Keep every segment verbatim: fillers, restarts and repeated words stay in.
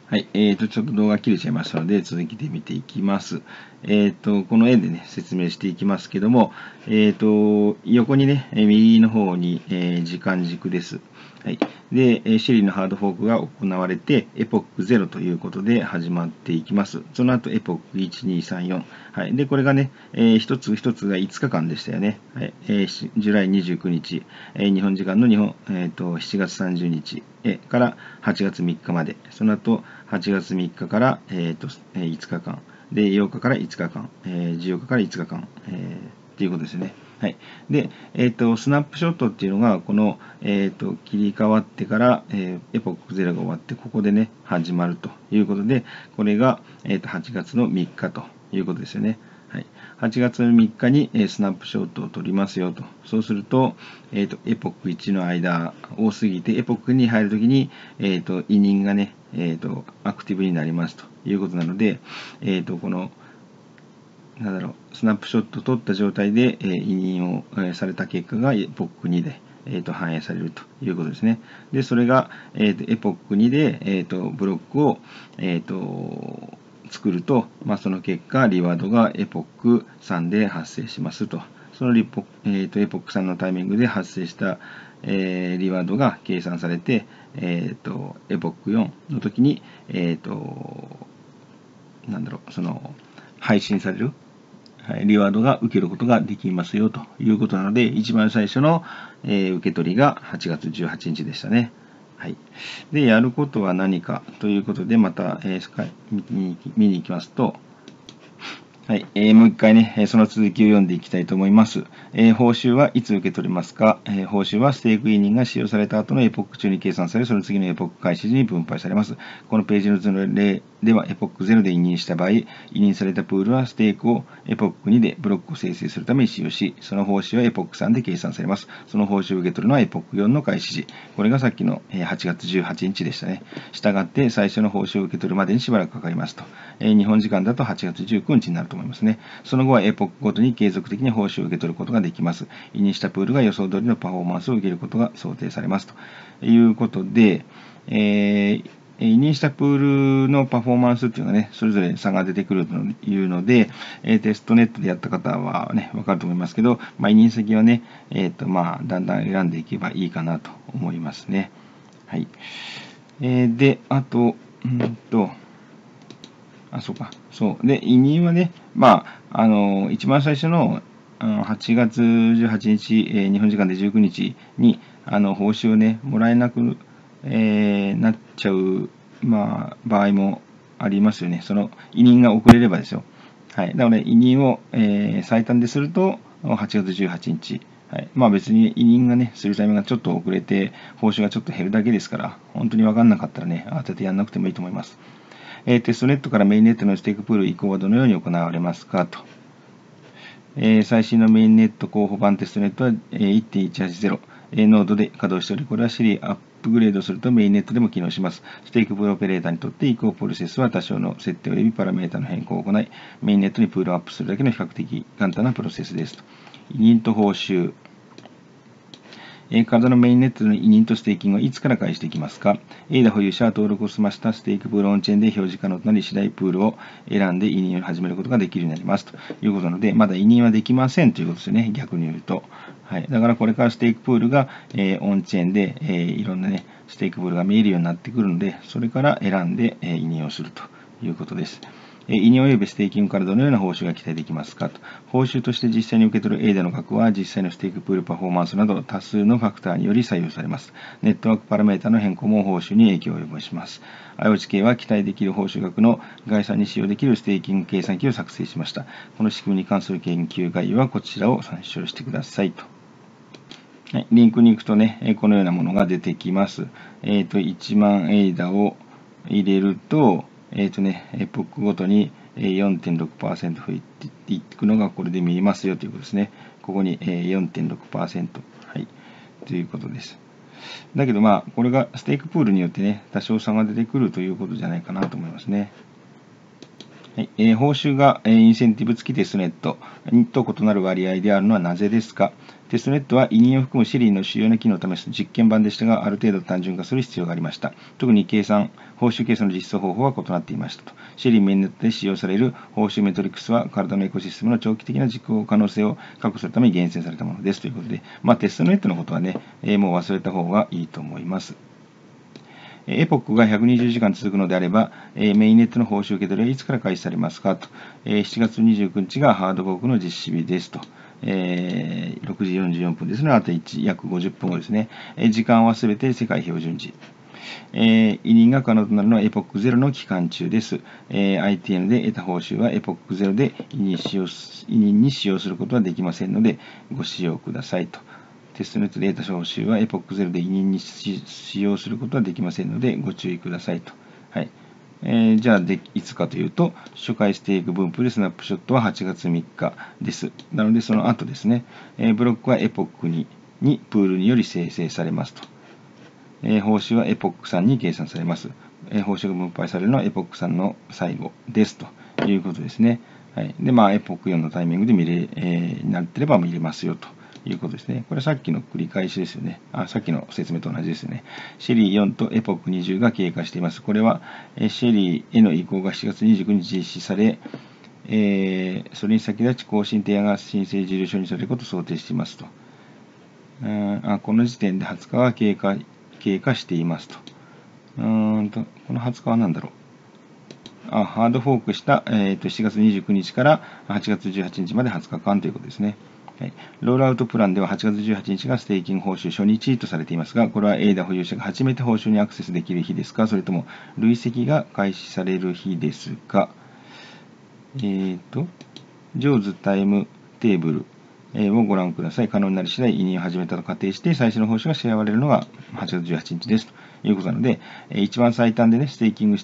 はい、えーと、ちょっと動画切れちゃいましたので、続きで見ていきます。えーと、この絵でね、説明していきますけども、えーと、横にね、右の方に、えー時間軸です。はい。で、シェリーのハードフォークが行われて、エポックゼロということで始まっていきます。その後、エポックいち、に、さん、よん。はい。で、これがね、えー、一つ一つがいつかかんでしたよね。はい。えー、ジュライにじゅうくにち、えー、日本時間の日本、えーと、しちがつさんじゅうにちからはちがつみっかまで。その後、はちがつみっかから、えーと、いつかかん。で、ようかからいつかかん。えー、じゅうよっかからいつかかん。えー、っていうことですね。はい。で、えっ、ー、と、スナップショットっていうのが、この、えっ、ー、と、切り替わってから、えー、エポックゼロが終わって、ここでね、始まるということで、これが、えっ、ー、と、はちがつのみっかということですよね。はい。はちがつのみっかに、えー、スナップショットを取りますよと。そうすると、えっ、と、エポックいちの間を過ぎて、エポックに入るときに、えっ、と、委任がね、えっ、と、アクティブになりますということなので、えっ、と、この、なんだろう、スナップショットを取った状態で、えー、委任を、えー、された結果がエポックにで、えー、と反映されるということですね。で、それが、えー、とエポックにで、えー、とブロックを、えー、と作ると、まあ、その結果、リワードがエポックさんで発生しますと。そのリポ、えー、とエポックさんのタイミングで発生した、えー、リワードが計算されて、えー、とエポックよんの時に、えー、となんだろう、その配信されるリワードが受けることができますよということなので、一番最初の、えー、受け取りがはちがつじゅうはちにちでしたね。はい。で、やることは何かということで、また、えー、見に見に行きますと、はい、えー、もう一回ね、その続きを読んでいきたいと思います。えー、報酬はいつ受け取れますか？えー、報酬はステーク委任が使用された後のエポック中に計算され、その次のエポック開始時に分配されます。このページの図の例では、エポックゼロで委任した場合、委任されたプールはステークをエポックにでブロックを生成するために使用し、その報酬はエポックさんで計算されます。その報酬を受け取るのはエポックよんの開始時。これがさっきのはちがつじゅうはちにちでしたね。したがって、最初の報酬を受け取るまでにしばらくかかりますと。えー、日本時間だとはちがつじゅうくにちになると思いますね。その後はエポックごとに継続的に報酬を受け取ることができます。委任したプールが予想通りのパフォーマンスを受けることが想定されますということで、えー委任したプールのパフォーマンスっていうのはね、それぞれ差が出てくるというので、えテストネットでやった方はね、わかると思いますけど、まあ、委任先はね、えっ、ー、と、まあ、だんだん選んでいけばいいかなと思いますね。はい。えー、で、あと、うんと、あ、そうか。そう。で、委任はね、まあ、あの、一番最初のはちがつじゅうはちにち、えー、日本時間でじゅうくにちに、あの、報酬をね、もらえなく、えー、なっちゃう、まあ、場合もありますよね。その、委任が遅れればですよ。はい。なので、委任を、えー、最短ですると、はちがつじゅうはちにち。はい。まあ別に委任がね、するタイミングがちょっと遅れて、報酬がちょっと減るだけですから、本当にわかんなかったらね、慌ててやんなくてもいいと思います。えー、テストネットからメインネットのステークプール移行はどのように行われますかと。えー、最新のメインネット候補版テストネットは いってんいちはちゼロ、えー、ノードで稼働しており、これはシリアップグレードするとメインネットでも機能します。ステークプールオペレーターにとって移行プロセスは多少の設定及びパラメータの変更を行い、メインネットにプールをアップするだけの比較的簡単なプロセスですと。委任と報酬。えー、体のメインネットの委任とステーキングはいつから開始できますか？ エーダ 保有者は登録を済ましたステークプールオンチェーンで表示可能となり、次第プールを選んで委任を始めることができるようになりますということなので、まだ委任はできませんということですよね、逆に言うと。はい。だからこれからステークプールが、えー、オンチェーンで、えー、いろんなね、ステークプールが見えるようになってくるので、それから選んで、えー、委任をするということです。委任及びステーキングからどのような報酬が期待できますかと。報酬として実際に受け取る エーダ の額は実際のステークプールパフォーマンスなど多数のファクターにより左右されます。ネットワークパラメータの変更も報酬に影響を及ぼします。アイオーエイチケー は期待できる報酬額の概算に使用できるステーキング計算機を作成しました。この仕組みに関する研究概要はこちらを参照してくださいと。はい、リンクに行くとね、このようなものが出てきます。えっ、ー、と、いちまんエーダを入れると、えっ、ー、とね、エポックごとに よんてんろくパーセント 増えていくのがこれで見えますよということですね。ここに よんてんろくパーセント。はい。ということです。だけどまあ、これがステークプールによってね、多少差が出てくるということじゃないかなと思いますね。 はい、えー、報酬が、えー、インセンティブ付きテストネットと異なる割合であるのはなぜですか。テストネットは委任を含むシェリーの主要な機能を試す実験版でしたが、ある程度単純化する必要がありました。特に計算、報酬計算の実装方法は異なっていましたと。シェリーメインネットで使用される報酬メトリックスは、体のエコシステムの長期的な実行可能性を確保するために厳選されたものですということで、まあ、テストネットのことはね、えー、もう忘れた方がいいと思います。エポックがひゃくにじゅうじかん続くのであれば、メインネットの報酬受け取りはいつから開始されますかと。しちがつにじゅうくにちがハードフォークの実施日ですと。えー、ろくじよんじゅうよんぷんですね。あと約ごじゅっぷんごですね。時間はすべて世界標準時。えー、委任が可能となるのはエポックゼロの期間中です。えー、アイティーエヌ で得た報酬はエポックゼロで委任使用委任に使用することはできませんので、ご使用くださいと。テストネットで得た報酬はエポックゼロで委任に使用することはできませんので、ご注意くださいと。はい。えー、じゃあで、いつかというと、初回ステーク分布でスナップショットははちがつみっかです。なので、その後ですね、えー、ブロックはエポックににプールにより生成されますと。えー、報酬はエポックさんに計算されます。えー、報酬が分配されるのはエポックさんの最後ですということですね。はい。で、まあ、エポックよんのタイミングで見れ、えー、なってれば見れますよと。いうことですね。これはさっきの繰り返しですよね。あ、さっきの説明と同じですね。シェリーよんとエポックにじゅうが経過しています。これはシェリーへの移行がしちがつにじゅうくにち実施され、えー、それに先立ち更新提案が申請事例書にされることを想定していますと。うんあこの時点ではつかは経過経過していますと。うーんとこのはつかは何だろう。あハードフォークした、えー、としちがつにじゅうくにちからはちがつじゅうはちにちまではつかかんということですね。はい、ロールアウトプランでははちがつじゅうはちにちがステーキング報酬初日とされていますが、これは エーダ 保有者が初めて報酬にアクセスできる日ですか、それとも累積が開始される日ですか。えーと、ジョーズタイムテーブルをご覧ください。可能になり次第委任を始めたと仮定して、最初の報酬が支払われるのがはちがつじゅうはちにちですということなので、一番最短でね、ステーキングして、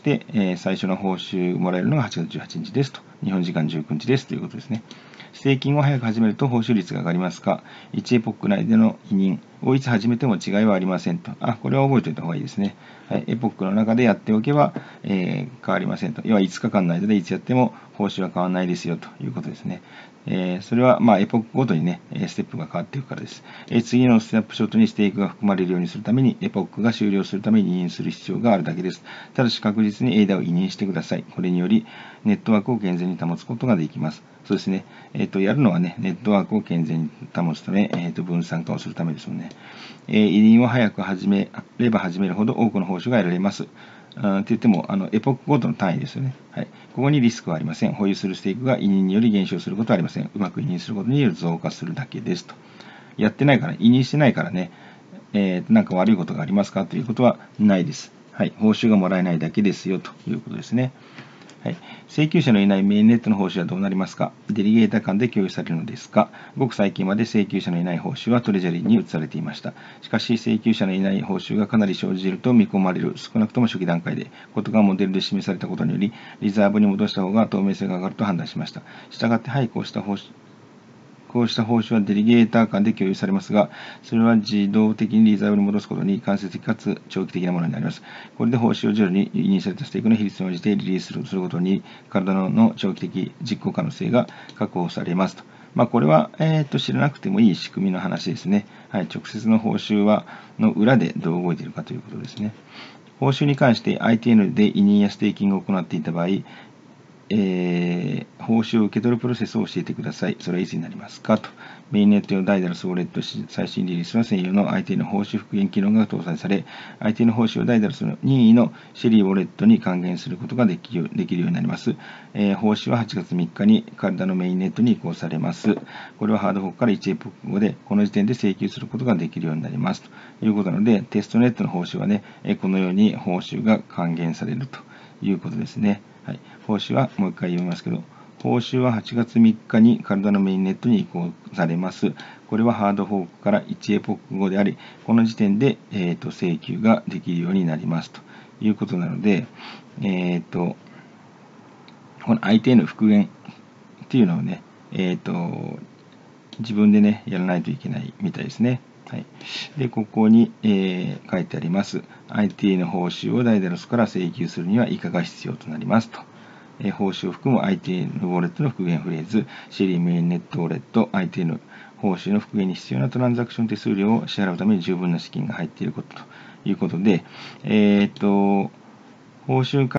最初の報酬もらえるのがはちがつじゅうはちにちですと。日本時間じゅうくにちですということですね。ステーキングを早く始めると報酬率が上がりますか。いちエポック内での委任をいつ始めても違いはありませんと。あ、これは覚えておいた方がいいですね。はい、エポックの中でやっておけば、えー、変わりませんと。要はいつかかんの間でいつやっても報酬は変わらないですよということですね。えー、それは、まあ、エポックごとにね、ステップが変わっていくからです。えー、次のスナップショットにステークが含まれるようにするために、エポックが終了するために委任する必要があるだけです。ただし確実に エーダ を委任してください。これにより、ネットワークを健全に保つことができます。そうですね。えっ、ー、と、やるのはね、ネットワークを健全に保つため、えっ、ー、と、分散化をするためですよね。えー、委任を早く始めれば始めるほど多くの報酬が得られます。あって言っても、あの、エポックごとの単位ですよね。はい。ここにリスクはありません。保有するステークが委任により減少することはありません。うまく委任することにより増加するだけですと。やってないから、委任してないからね、えー、なんか悪いことがありますかということはないです。はい。報酬がもらえないだけですよということですね。はい、請求者のいないメインネットの報酬はどうなりますか。デリゲータ間で共有されるのですか。ごく最近まで請求者のいない報酬はトレジャリーに移されていました。しかし、請求者のいない報酬がかなり生じると見込まれる、少なくとも初期段階で、ことがモデルで示されたことにより、リザーブに戻した方が透明性が上がると判断しました。したがって、はい、こうした報酬こうした報酬はデリゲーター間で共有されますが、それは自動的にリザーブに戻すことに間接的かつ長期的なものになります。これで報酬を徐々に委任されたステークの比率に応じてリリースするすることに、体の長期的実行可能性が確保されますと。まあ、これは、えー、と知らなくてもいい仕組みの話ですね。はい、直接の報酬はの裏でどう動いているかということですね。報酬に関して アイティーエヌ で委任やステーキングを行っていた場合、えー、報酬を受け取るプロセスを教えてください。それはいつになりますかと。メインネット用ダイダルスウォレット最新リリースは専用の アイティー の報酬復元機能が搭載され、アイティー の報酬をダイダルスの任意のシェリーウォレットに還元することができるできるようになります。えー、報酬ははちがつみっかに体のメインネットに移行されます。これはハードフォークからいちエポック後で、この時点で請求することができるようになります。ということなので、テストネットの報酬はね、このように報酬が還元されるということですね。はい、報酬はもう一回読みますけど、報酬ははちがつみっかに体のメインネットに移行されます。これはハードフォークからいちエポック後であり、この時点で、えー、と請求ができるようになりますということなので、えー、とこの アイティーエヌ 復元っていうのをね、えー、と自分でね、やらないといけないみたいですね。はい、で、ここに、えー、書いてあります。アイティー の報酬をダイダロスから請求するには以下が必要となりますと。 えー、報酬を含む相手のウォレットの復元フレーズ、シェリーメインネットウォレット、相手の報酬の復元に必要なトランザクション手数料を支払うために十分な資金が入っていることということで、えっと、報酬